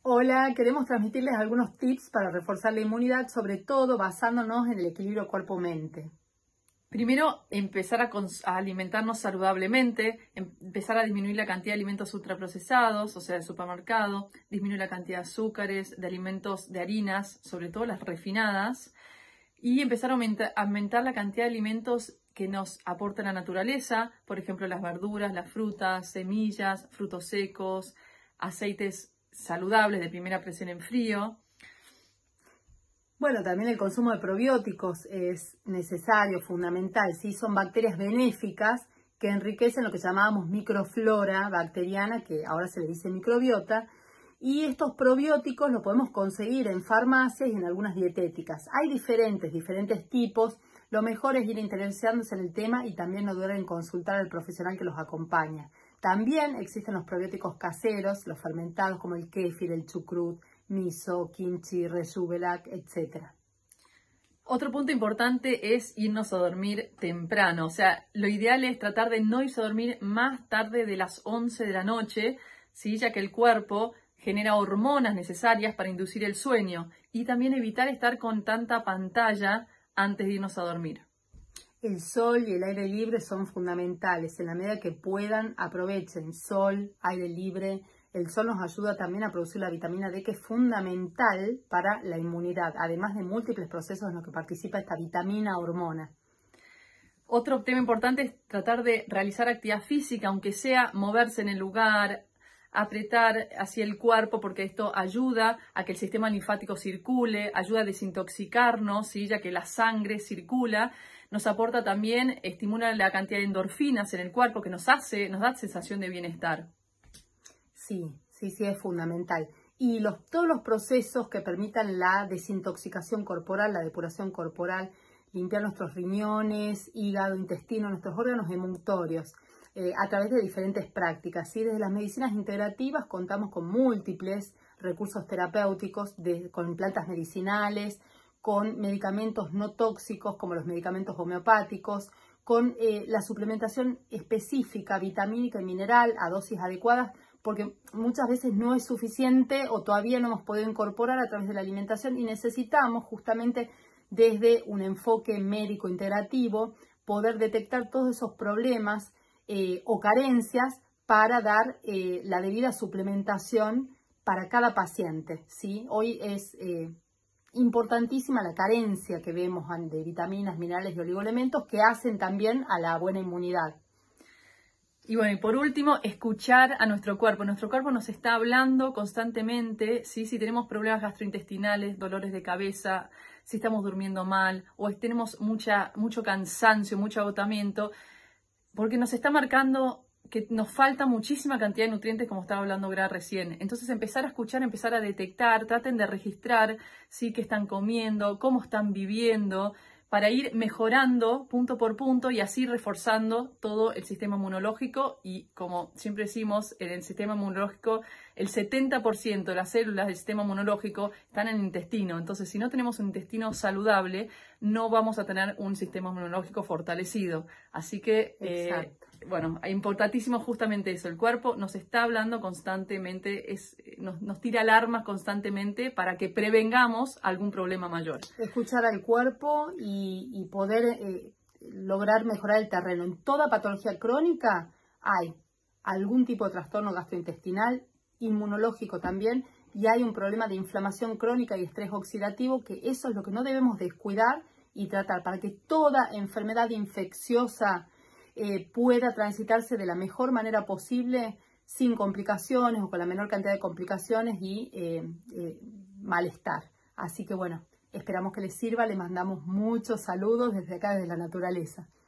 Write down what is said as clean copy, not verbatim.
Hola, queremos transmitirles algunos tips para reforzar la inmunidad, sobre todo basándonos en el equilibrio cuerpo-mente. Primero, empezar a alimentarnos saludablemente, empezar a disminuir la cantidad de alimentos ultraprocesados, o sea, del supermercado, disminuir la cantidad de azúcares, de alimentos, de harinas, sobre todo las refinadas, y empezar a aumentar la cantidad de alimentos que nos aporta la naturaleza, por ejemplo, las verduras, las frutas, semillas, frutos secos, aceites saludables de primera presión en frío. Bueno, también el consumo de probióticos es necesario, fundamental, ¿sí? Son bacterias benéficas que enriquecen lo que llamábamos microflora bacteriana, que ahora se le dice microbiota, y estos probióticos los podemos conseguir en farmacias y en algunas dietéticas. Hay diferentes tipos. Lo mejor es ir interesándose en el tema y también no duden en consultar al profesional que los acompaña. También existen los probióticos caseros, los fermentados como el kéfir, el chucrut, miso, kimchi, rejuvelac, etc. Otro punto importante es irnos a dormir temprano. O sea, lo ideal es tratar de no irse a dormir más tarde de las 11 de la noche, ¿sí? Ya que el cuerpo genera hormonas necesarias para inducir el sueño, y también evitar estar con tanta pantalla antes de irnos a dormir. El sol y el aire libre son fundamentales. En la medida que puedan, aprovechen sol, aire libre. El sol nos ayuda también a producir la vitamina D, que es fundamental para la inmunidad, además de múltiples procesos en los que participa esta vitamina hormona. Otro tema importante es tratar de realizar actividad física, aunque sea moverse en el lugar, apretar hacia el cuerpo, porque esto ayuda a que el sistema linfático circule, ayuda a desintoxicarnos, ¿sí? Ya que la sangre circula, nos aporta también, estimula la cantidad de endorfinas en el cuerpo, que nos da sensación de bienestar. Sí, es fundamental. Y todos los procesos que permitan la desintoxicación corporal, la depuración corporal, limpiar nuestros riñones, hígado, intestino, nuestros órganos emuntorios, a través de diferentes prácticas, ¿sí? Desde las medicinas integrativas contamos con múltiples recursos terapéuticos, con plantas medicinales, con medicamentos no tóxicos como los medicamentos homeopáticos, con la suplementación específica, vitamínica y mineral a dosis adecuadas, porque muchas veces no es suficiente o todavía no hemos podido incorporar a través de la alimentación, y necesitamos justamente desde un enfoque médico integrativo poder detectar todos esos problemas o carencias para dar la debida suplementación para cada paciente, ¿sí? Hoy es importantísima la carencia que vemos de vitaminas, minerales y oligoelementos que hacen también a la buena inmunidad. Y bueno, y por último, escuchar a nuestro cuerpo. Nuestro cuerpo nos está hablando constantemente, ¿sí? Si tenemos problemas gastrointestinales, dolores de cabeza, si estamos durmiendo mal o tenemos mucho cansancio, mucho agotamiento, porque nos está marcando que nos falta muchísima cantidad de nutrientes, como estaba hablando Gra recién. Entonces, empezar a escuchar, empezar a detectar, traten de registrar, ¿sí? Qué están comiendo, cómo están viviendo, para ir mejorando punto por punto y así reforzando todo el sistema inmunológico. Y como siempre decimos, en el sistema inmunológico, el 70% de las células del sistema inmunológico están en el intestino. Entonces, si no tenemos un intestino saludable, no vamos a tener un sistema inmunológico fortalecido. Así que, bueno, es importantísimo justamente eso. El cuerpo nos está hablando constantemente, nos tira alarmas constantemente para que prevengamos algún problema mayor. Escuchar al cuerpo y poder lograr mejorar el terreno. En toda patología crónica hay algún tipo de trastorno gastrointestinal, inmunológico también, y hay un problema de inflamación crónica y estrés oxidativo, que eso es lo que no debemos descuidar y tratar para que toda enfermedad infecciosa pueda transitarse de la mejor manera posible, sin complicaciones o con la menor cantidad de complicaciones y malestar. Así que bueno, esperamos que les sirva, les mandamos muchos saludos desde acá, desde la naturaleza.